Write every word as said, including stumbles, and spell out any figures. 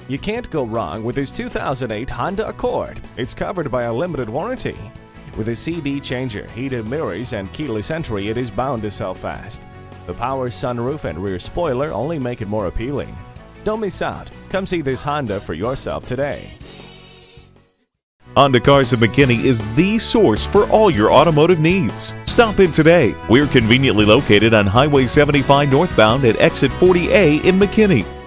You can't go wrong with this two thousand eight Honda Accord. It's covered by a limited warranty. With a C D changer, heated mirrors, and keyless entry, it is bound to sell fast. The power sunroof and rear spoiler only make it more appealing. Don't miss out. Come see this Honda for yourself today. Honda Cars of McKinney is the source for all your automotive needs. Stop in today. We're conveniently located on Highway seventy-five northbound at exit forty A in McKinney.